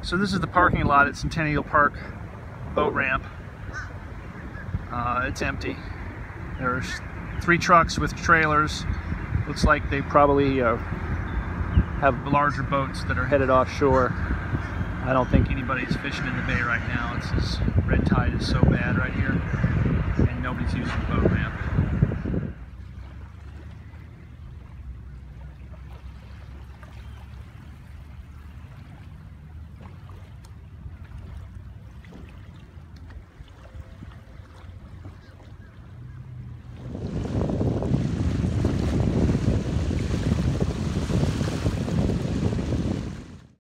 So this is the parking lot at Centennial Park boat ramp. It's empty. There's 3 trucks with trailers. Looks like they probably have larger boats that are headed offshore. I don't think anybody's fishing in the bay right now. Red tide is so bad right here, and nobody's using the boat ramp.